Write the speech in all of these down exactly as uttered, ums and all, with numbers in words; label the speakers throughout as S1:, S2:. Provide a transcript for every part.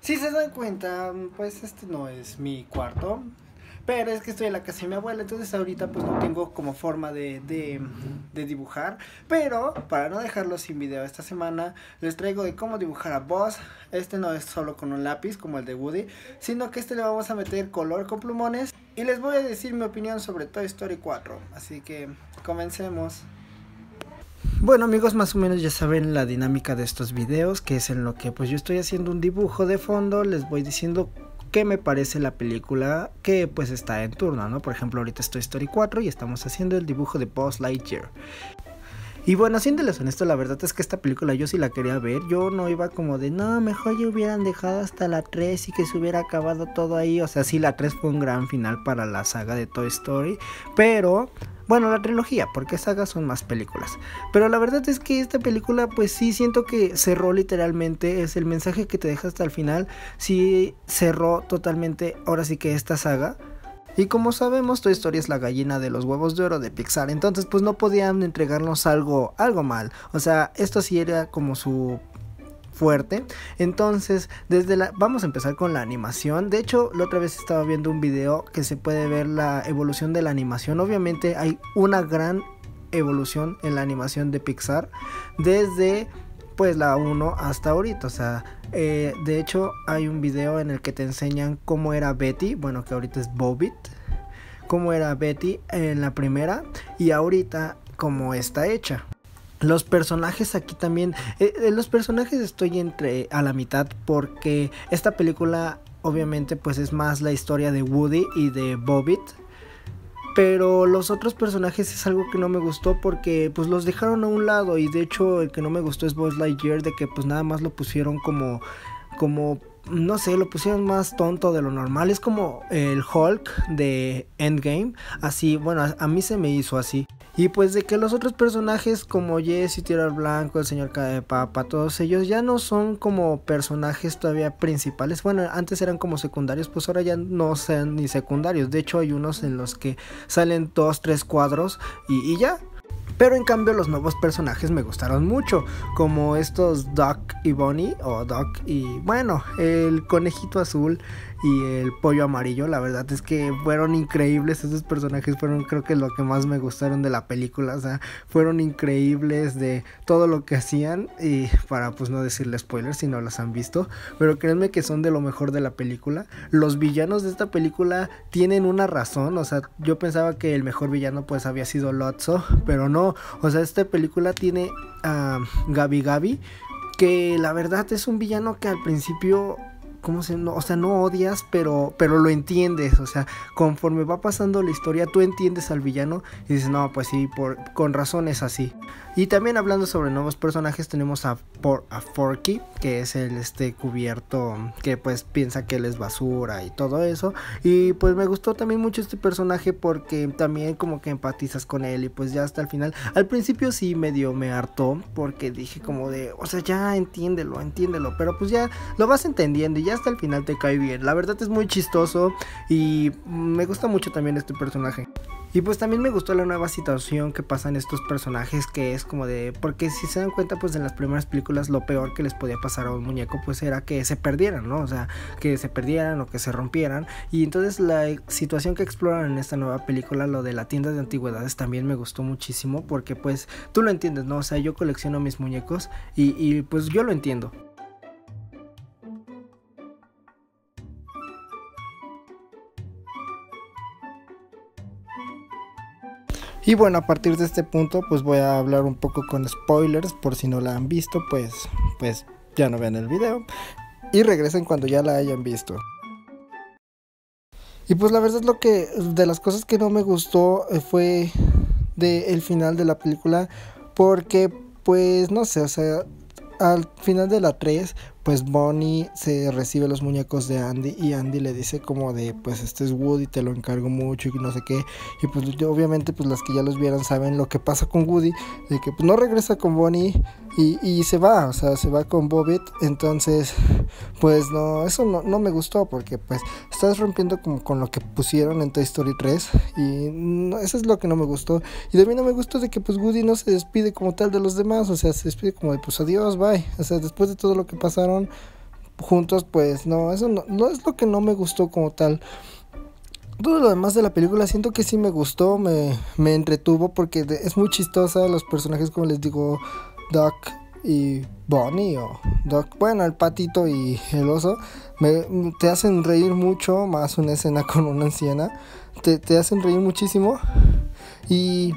S1: Si se dan cuenta, pues este no es mi cuarto, pero es que estoy en la casa de mi abuela, entonces ahorita pues no tengo como forma de, de, de dibujar, pero para no dejarlo sin video esta semana, les traigo de cómo dibujar a Buzz. Este no es solo con un lápiz como el de Woody, sino que este le vamos a meter color con plumones y les voy a decir mi opinión sobre Toy Story cuatro, así que comencemos. Bueno amigos, más o menos ya saben la dinámica de estos videos, que es en lo que pues yo estoy haciendo un dibujo de fondo, les voy diciendo qué me parece la película que pues está en turno, ¿no? Por ejemplo, ahorita estoy Story cuatro y estamos haciendo el dibujo de Buzz Lightyear. Y bueno, siéndoles honesto, la verdad es que esta película yo sí la quería ver. Yo no iba como de, no, mejor ya hubieran dejado hasta la tres y que se hubiera acabado todo ahí. O sea, sí, la tres fue un gran final para la saga de Toy Story, pero... bueno, la trilogía, porque sagas son más películas. Pero la verdad es que esta película, pues sí, siento que cerró literalmente. Es el mensaje que te deja hasta el final. Sí, cerró totalmente, ahora sí que esta saga. Y como sabemos, Toy Story es la gallina de los huevos de oro de Pixar. Entonces, pues no podían entregarnos algo, algo mal. O sea, esto sí era como su... fuerte. Entonces, desde la vamos a empezar con la animación. De hecho, la otra vez estaba viendo un video que se puede ver la evolución de la animación. Obviamente hay una gran evolución en la animación de Pixar desde pues la uno hasta ahorita. O sea, eh, de hecho hay un video en el que te enseñan cómo era Betty, bueno, que ahorita es Bobbit, cómo era Betty en la primera y ahorita cómo está hecha. Los personajes aquí también, eh, los personajes estoy entre a la mitad porque esta película obviamente pues es más la historia de Woody y de Bobbit, pero los otros personajes es algo que no me gustó porque pues los dejaron a un lado y de hecho el que no me gustó es Buzz Lightyear, de que pues nada más lo pusieron como, como no sé, lo pusieron más tonto de lo normal. Es como el Hulk de Endgame, así, bueno, a, a mí se me hizo así. Y pues de que los otros personajes como Jessie, Tierra Blanco, el señor Cara de Papa, todos ellos ya no son como personajes todavía principales. Bueno, antes eran como secundarios, pues ahora ya no sean ni secundarios. De hecho hay unos en los que salen dos, tres cuadros y, y ya. Pero en cambio los nuevos personajes me gustaron mucho, como estos Duck y Bunny, o Duck y bueno, el conejito azul y el pollo amarillo. La verdad es que fueron increíbles, esos personajes fueron creo que lo que más me gustaron de la película. O sea, fueron increíbles de todo lo que hacían, y para pues no decirle spoilers si no los han visto, pero créanme que son de lo mejor de la película. Los villanos de esta película tienen una razón. O sea, yo pensaba que el mejor villano pues había sido Lotso, pero no. O sea, esta película tiene a Gabi Gabi, que la verdad es un villano que al principio, ¿cómo se no? O sea, no odias, pero, pero lo entiendes. O sea, conforme va pasando la historia, tú entiendes al villano y dices, no, pues sí, por, con razón es así. Y también hablando sobre nuevos personajes, tenemos a, por, a Forky, que es el este cubierto que pues piensa que él es basura y todo eso. Y pues me gustó también mucho este personaje porque también como que empatizas con él y pues ya hasta el final. Al principio sí medio me hartó porque dije como de, o sea, ya entiéndelo, entiéndelo, pero pues ya lo vas entendiendo y ya hasta el final te cae bien. La verdad es muy chistoso y me gusta mucho también este personaje. Y pues también me gustó la nueva situación que pasan estos personajes, que es como de, porque si se dan cuenta pues en las primeras películas lo peor que les podía pasar a un muñeco pues era que se perdieran, ¿no? O sea, que se perdieran o que se rompieran. Y entonces la situación que exploran en esta nueva película, lo de la tienda de antigüedades, también me gustó muchísimo porque pues tú lo entiendes, ¿no? O sea, yo colecciono mis muñecos y, y pues yo lo entiendo. Y bueno, a partir de este punto pues voy a hablar un poco con spoilers, por si no la han visto pues, pues ya no vean el video y regresen cuando ya la hayan visto. Y pues la verdad lo que, de las cosas que no me gustó fue de el final de la película, porque pues no sé, o sea, al final de la tres pues Bonnie se recibe los muñecos de Andy y Andy le dice como de, pues este es Woody, te lo encargo mucho y no sé qué. Y pues yo, obviamente pues las que ya los vieron saben lo que pasa con Woody, de que pues no regresa con Bonnie y, y se va, o sea, se va con Bobbit. Entonces pues no, eso no, no me gustó porque pues estás rompiendo como con lo que pusieron en Toy Story tres y no, eso es lo que no me gustó. Y también no me gustó de que pues Woody no se despide como tal de los demás, o sea, se despide como de pues adiós, bye. O sea, después de todo lo que pasaron, juntos, pues no, eso no, no es lo que no me gustó como tal. Todo lo demás de la película siento que sí me gustó, me, me entretuvo porque de- es muy chistosa. Los personajes, como les digo, Doc y Bonnie, o Doc, bueno, el patito y el oso, me, te hacen reír mucho, más una escena con una anciana, te, te hacen reír muchísimo. Y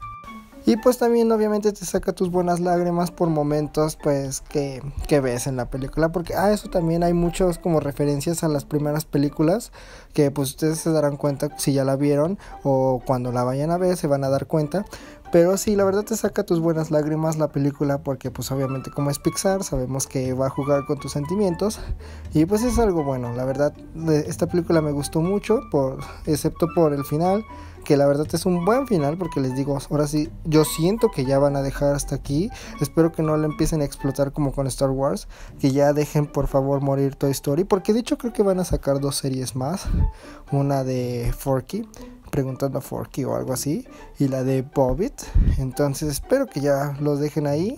S1: y pues también obviamente te saca tus buenas lágrimas por momentos pues que, que ves en la película. Porque ah, eso también hay muchos como referencias a las primeras películas que pues ustedes se darán cuenta si ya la vieron o cuando la vayan a ver se van a dar cuenta. Pero sí, la verdad te saca tus buenas lágrimas la película porque pues obviamente como es Pixar sabemos que va a jugar con tus sentimientos y pues es algo bueno. La verdad esta película me gustó mucho, por, excepto por el final, que la verdad es un buen final porque les digo, ahora sí, yo siento que ya van a dejar hasta aquí. Espero que no le empiecen a explotar como con Star Wars, que ya dejen por favor morir Toy Story, porque de hecho creo que van a sacar dos series más, una de Forky, preguntando a Forky o algo así, y la de Bobbit. Entonces espero que ya los dejen ahí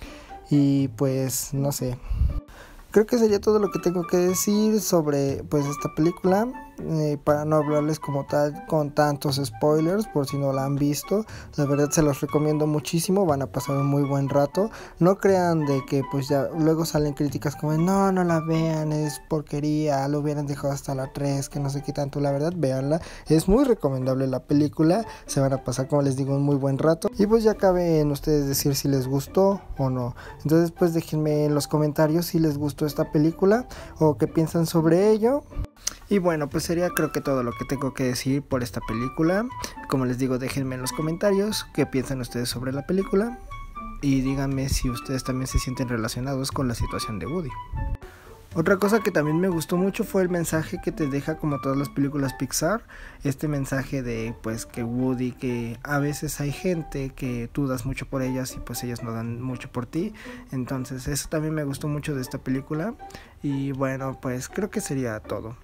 S1: y pues no sé. Creo que sería todo lo que tengo que decir sobre pues esta película, eh, para no hablarles como tal con tantos spoilers por si no la han visto. La verdad se los recomiendo muchísimo, van a pasar un muy buen rato. No crean de que pues ya luego salen críticas como no, no la vean, es porquería, lo hubieran dejado hasta la tres, que no sé qué tanto. La verdad, véanla, es muy recomendable la película, se van a pasar como les digo un muy buen rato. Y pues ya cabe en ustedes decir si les gustó o no. Entonces pues déjenme en los comentarios si les gustó esta película o qué piensan sobre ello. Y bueno, pues sería creo que todo lo que tengo que decir por esta película. Como les digo, déjenme en los comentarios qué piensan ustedes sobre la película y díganme si ustedes también se sienten relacionados con la situación de Woody. Otra cosa que también me gustó mucho fue el mensaje que te deja como todas las películas Pixar. Este mensaje de pues que Woody, que a veces hay gente que tú das mucho por ellas y pues ellas no dan mucho por ti. Entonces eso también me gustó mucho de esta película. Y bueno, pues creo que sería todo.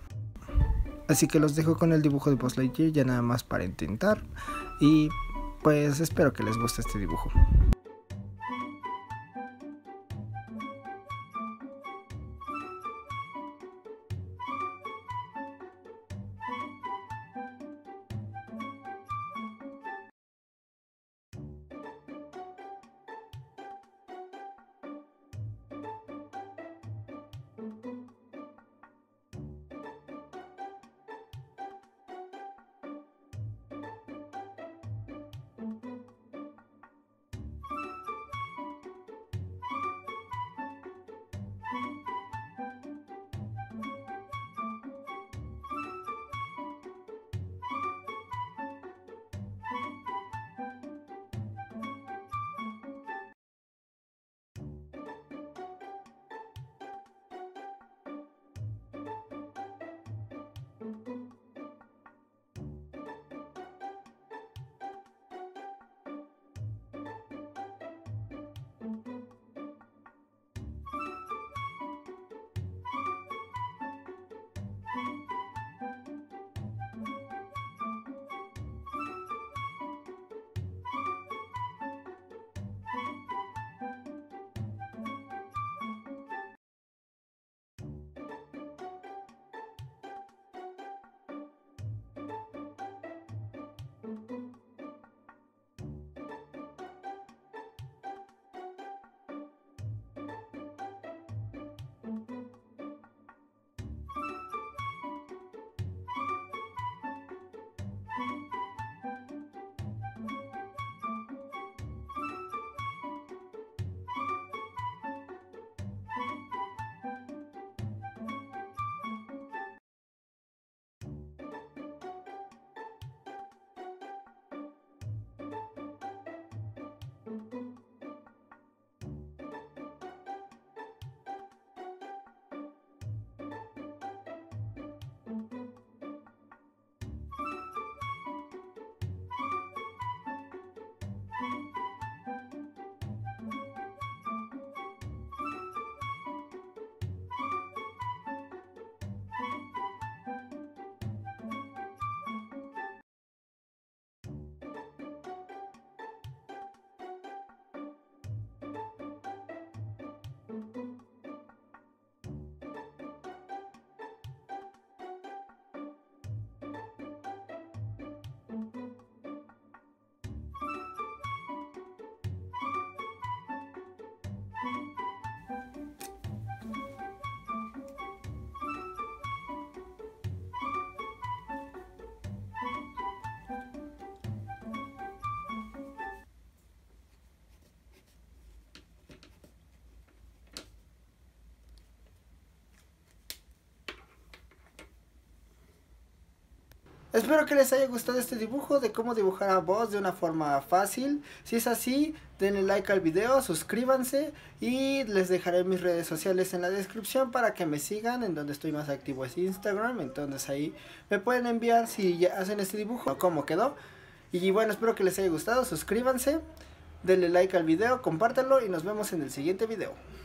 S1: Así que los dejo con el dibujo de Buzz Lightyear ya nada más para intentar. Y pues espero que les guste este dibujo. Espero que les haya gustado este dibujo de cómo dibujar a Buzz de una forma fácil. Si es así, denle like al video, suscríbanse y les dejaré mis redes sociales en la descripción para que me sigan. En donde estoy más activo es Instagram, entonces ahí me pueden enviar si ya hacen este dibujo, cómo quedó. Y bueno, espero que les haya gustado, suscríbanse, denle like al video, compártanlo y nos vemos en el siguiente video.